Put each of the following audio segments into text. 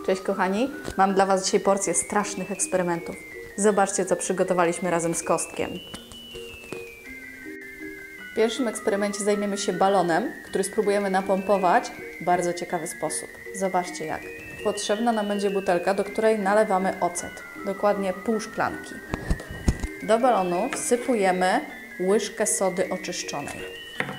Cześć kochani, mam dla Was dzisiaj porcję strasznych eksperymentów. Zobaczcie, co przygotowaliśmy razem z Kostkiem. W pierwszym eksperymencie zajmiemy się balonem, który spróbujemy napompować w bardzo ciekawy sposób. Zobaczcie jak. Potrzebna nam będzie butelka, do której nalewamy ocet, dokładnie pół szklanki. Do balonu wsypujemy łyżkę sody oczyszczonej.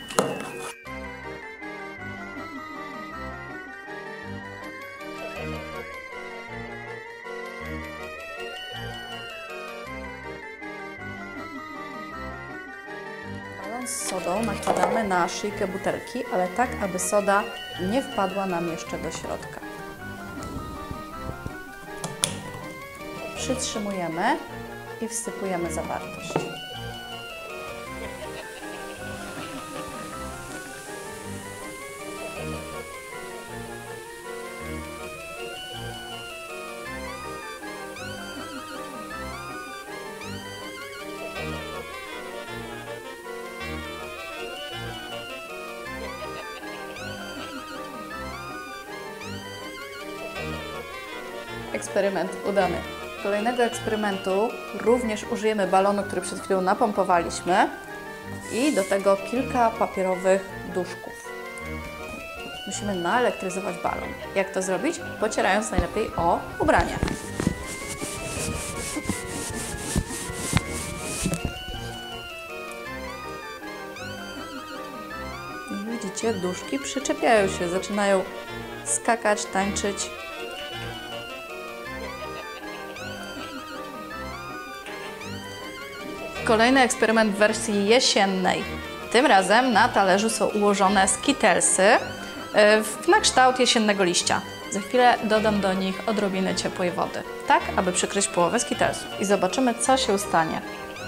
Balon z sodą nakładamy na szyjkę butelki, ale tak, aby soda nie wpadła nam jeszcze do środka. Przytrzymujemy i wsypujemy zawartość. Eksperyment udany. Kolejnego eksperymentu również użyjemy balonu, który przed chwilą napompowaliśmy i do tego kilka papierowych duszków. Musimy naelektryzować balon. Jak to zrobić? Pocierając najlepiej o ubranie. Jak widzicie, duszki przyczepiają się, zaczynają skakać, tańczyć. Kolejny eksperyment w wersji jesiennej. Tym razem na talerzu są ułożone skittlesy na kształt jesiennego liścia. Za chwilę dodam do nich odrobinę ciepłej wody, tak aby przykryć połowę skittlesów. I zobaczymy, co się stanie.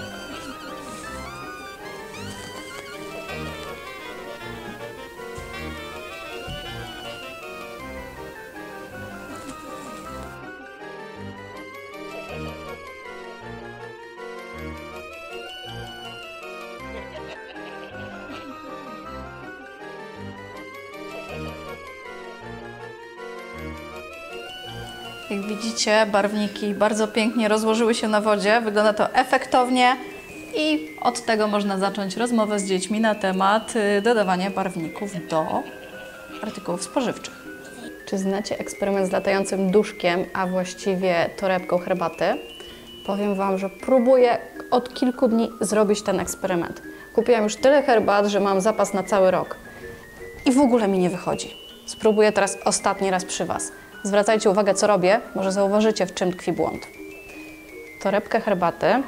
Jak widzicie, barwniki bardzo pięknie rozłożyły się na wodzie, wygląda to efektownie i od tego można zacząć rozmowę z dziećmi na temat dodawania barwników do artykułów spożywczych. Czy znacie eksperyment z latającym duszkiem, a właściwie torebką herbaty? Powiem Wam, że próbuję od kilku dni zrobić ten eksperyment. Kupiłam już tyle herbat, że mam zapas na cały rok i w ogóle mi nie wychodzi. Spróbuję teraz ostatni raz przy Was. Zwracajcie uwagę, co robię, może zauważycie, w czym tkwi błąd. Torebkę herbaty.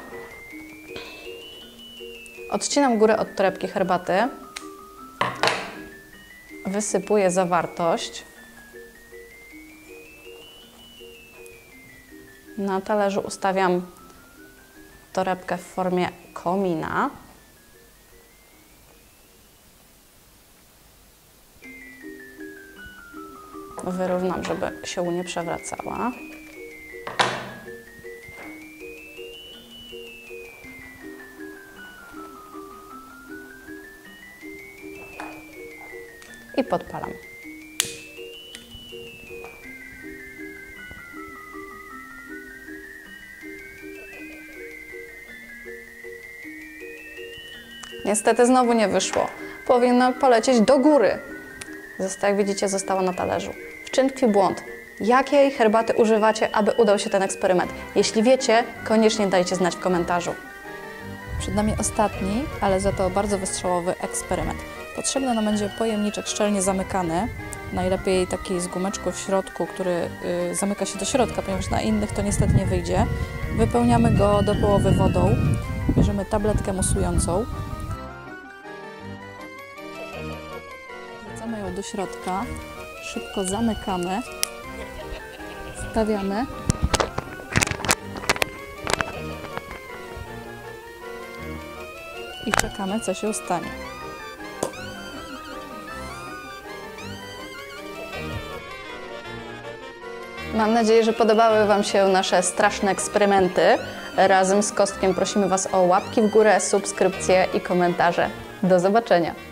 Odcinam górę od torebki herbaty. Wysypuję zawartość. Na talerzu ustawiam torebkę w formie komina. Wyrównam, żeby się nie przewracała. I podpalam. Niestety znowu nie wyszło. Powinno polecieć do góry. Jak widzicie, zostało na talerzu. W czym tkwi błąd? Jakiej herbaty używacie, aby udał się ten eksperyment? Jeśli wiecie, koniecznie dajcie znać w komentarzu. Przed nami ostatni, ale za to bardzo wystrzałowy eksperyment. Potrzebny nam będzie pojemniczek szczelnie zamykany, najlepiej taki z gumeczką w środku, który zamyka się do środka, ponieważ na innych to niestety nie wyjdzie. Wypełniamy go do połowy wodą, bierzemy tabletkę musującą. Wrzucamy ją do środka, szybko zamykamy, stawiamy i czekamy, co się stanie. Mam nadzieję, że podobały Wam się nasze straszne eksperymenty. Razem z Kostkiem prosimy Was o łapki w górę, subskrypcje i komentarze. Do zobaczenia!